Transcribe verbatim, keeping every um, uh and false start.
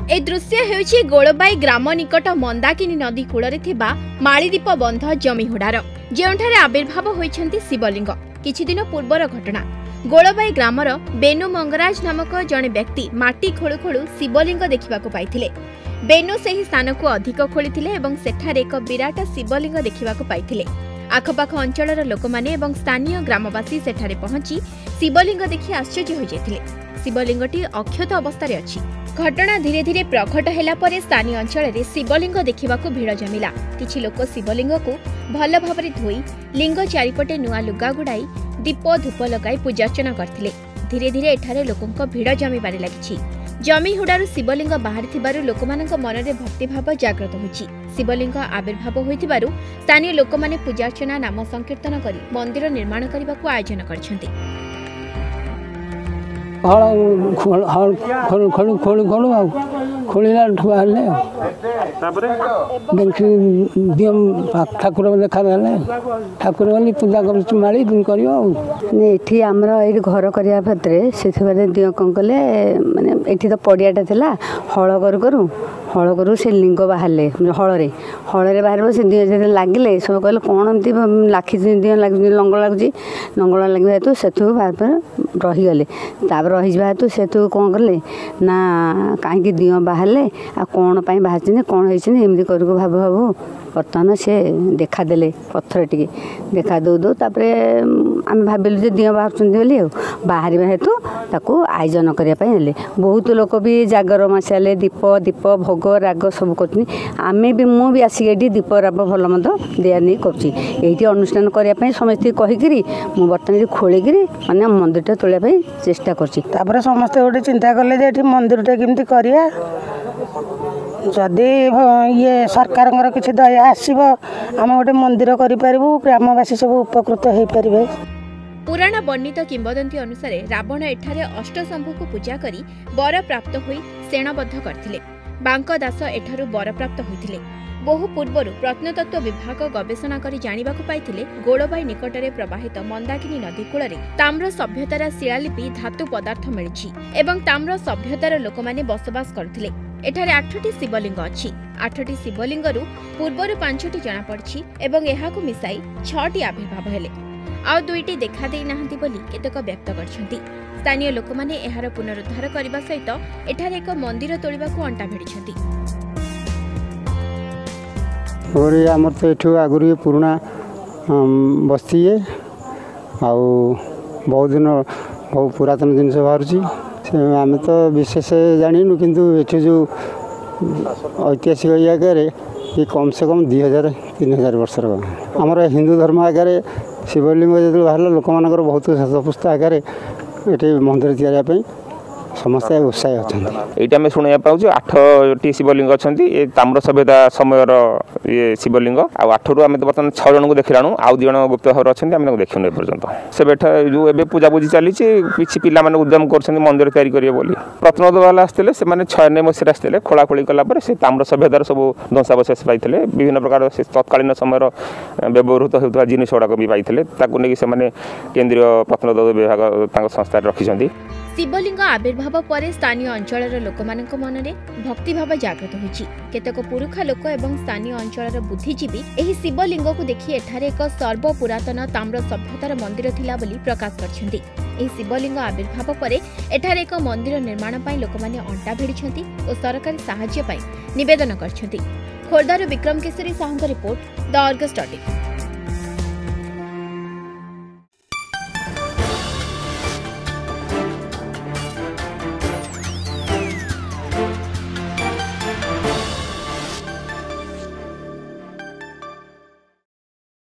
ए दृश्य हेउछि गोलबाई ग्राम निकट मंदाकिनी नदी कूल मालीदीप बंध जमीहुडार जेउठारे आविर्भाव होइछन्ति शिवलिंग। किछि दिन पूर्वर घटना गोलबाई ग्रामर बेनु मंगराज नामक जणे व्यक्ति माटी खोलु खोलु शिवलिंग देखिबाकु पाइथिले। बेनु सेही स्थान को अधिक खोलिथिले एवं सेठारे एक विराट शिवलिंग देखिबाकु पाइथिले। आखपाख अंचलर लोकमाने एवं स्थानीय ग्रामवासी सेठारे पहुंची शिवलिंग देखि आश्चर्य हो जाइथिले। शिवलिंगटी अक्षत अवस्था अछि। घटना धीरे धीरे प्रकट होला परे स्थानीय अंचल में शिवलिंग देखिबाकु भिड़ जमिला। किछि लोक शिवलिंग को भल भाबरे धोई लिंग चारिपटे नुआ लुगा गुड़ाई दीप धूप लगाई पूजार्चना करथिले। धीरे धीरे एठारे लोकंक भिड़ जमिबारे लागिछि। जमीहुडारु शिवलिंग बाहरिथिबारु लोकमानक मनरे भक्तिभाव जागृत होइछि। शिवलिंग आविर्भाव होइथिबारु स्थानीय लोकमाने पूजार्चना नाम संकीर्तन करी मंदिर निर्माण करबाकु आयोजन करछन्ति। खोलू खोलू खोलू खोलला बाहर दियो ठाकुर देखा ठाकुर बोली पूजा कर माड़ी ये आमर ये घर करने भद्रे से दियो कौन कले माने ये तो पड़ियाटा था हल करू करू हल करू से लिंग बाहर हल हल बाहर से दियो जो लगिले सब कहले कौन एमती लाखी दियो लंग लगुच लंगड़ा लगे हेतु से बाहर रहीगले रही हेतु से कौन कले ना कहीं दियो बाहर आ कौन पाई बाहर कौन होमती कर भाव भाव बर्तमान से देखादे पत्थर टी देखा दौ दौ आम भाविलु दियो बाहर बाहर हेतु ताकू आयोजन करने बहुत लोक भी जागर मसाले दीप दीप भोग राग सब कर आम भी मु भी आसिक दीप राग भल मत दिया नहीं कर अनुष्ठान करने समस्त कहीकि मुझे बर्तमान खोलिकी मैंने मंदिर तोड़ाई चेष्टा कर समस्ते गोटे चिंता कले मंदिर केमती करिया जदि ये सरकार किसी दया आसब आम गोटे मंदिर करूँ ग्रामवासी सब उपकृत हो पारे। पुराण वर्णित किंवदंती अनुसार रावण एठारे अष्टशंभु को पूजा करी वर प्राप्त होई सेणबद्ध करथिले। बांक दास एठारु वर प्राप्त होइथिले। बहु पूर्वरु प्रत्नतत्व विभाग गवेषणा करी जानिबाकु पाइथिले गोलबाई निकटरे प्रवाहित मंदाकिनी नदी कूलरे ताम्र सभ्यतार शिलालिपि धातु पदार्थ मिलिछि एवं ताम्र सभ्यतार लोकमाने बसवास करथिले। एठारे आठटी शिवलिंग अछि। आठटी शिवलिंगरु पूर्वरु पांचटी जणा पड़छि एवं एहाकु मिसाई छटी आविर्भाव हेले। आउ दुईटी देखा देई नाहंती बोली केतक व्यक्त करछन्ति। स्थानीय लोकमाने एहार पुनरुद्धार करबा सहित एठारे एक मंदिर तोड़िबाकु अंटा भिड़िछन्ति। और आमर तो एठू आगुरी पुराना बस्ती है आउ बहुत दिन बहुत पुरातन जिनस बाहर आम तो विशेष जानु किंतु एठू जो ऐतिहासिक जगह ये कम से कम दुई हजार तीन हजार वर्ष आमर हिंदू धर्म आगे शिवलिंग जो बाहर लोक मान बहुत शतपुष्ट आगे ये मंदिर तैयारी समस्त उत्साह अच्छा ये आम शुणा पाऊँ आठटी शिवलिंग अच्छा ये ताम्र सभ्यता समय ये शिवलिंग आठ रु आम बर्तमान छः जन को देखिलाणु आउ दु जन गुप्त भाव अच्छा आम देखुन एपर्यंत से बैठा जो ए पूजा पूजी चली किसी पिला उद्यम कर मंदिर तैयारी करेंगे बोली प्रत्नतत्व वाला आसते से छयानबे मसीह आसते खोलाखोली कलापर से ताम्र सभ्यतार सब ध्वंसावशेष पाई विभिन्न प्रकार से तत्कालीन समय व्यवहृत होता जिनिस गुड़ाक भी पाई नहीं केन्द्रीय प्रत्नतत्व विभाग संस्था रखिंट। शिवलिंग आविर्भाव पर स्थानीय अंचलर लोकमानक मनरे भक्तिभाव जागृत होइछि। केतक पुरुखा लोक एवं स्थानीय अंचलर बुद्धिजीवी एही शिवलिंग को देखि एठारे एक सर्व पुरातन ताम्र सभ्यतार मंदिर थिला बोली प्रकाश करछन्ति। एही शिवलिंग आविर्भाव पर एठारे एक मंदिर निर्माण पई लोकमाने अंटा भिड़िछन्ति और सरकारी सहायता पई निवेदन करछन्ति। खोर्धार विक्रम केसरी साहुंक report the Argus dot in.